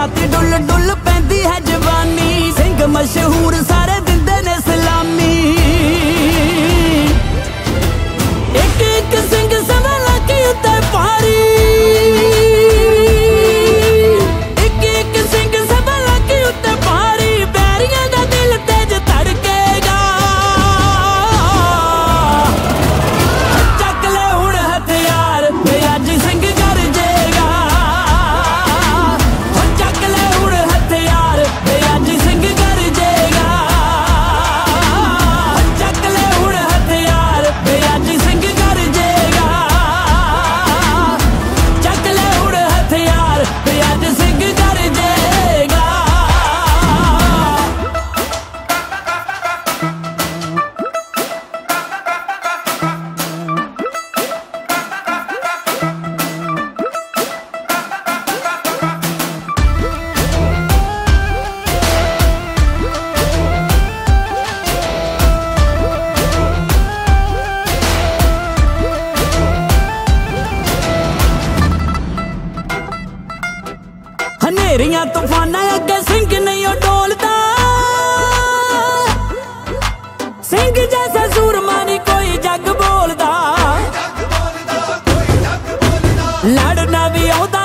राती डुल डुल पैंदी है जवानी, सिंह मशहूर सारे दिंदे ने सलामी। एक एक सिंह सवा लाकी उत्ते पारी, एक एक सिंह सवा लाकी उत्ते पारी, बैरियां दा दिल तेज धड़केगा। चक ले हुण हथियार ते अज सिंह गरजेगा, चक ले हुण हथियार ते अज सिंह गरजेगा, चक ले हुण हथियार ते अज सिंह गरजेगा, चक ले हुण हथियार ते अज सिंह गरजेगा। हनेरियां तूफाना अगे सिंह नहीं डोलता, सिंह जैसा सूरमा नहीं कोई जग बोलदा, लड़ना भी आउंदा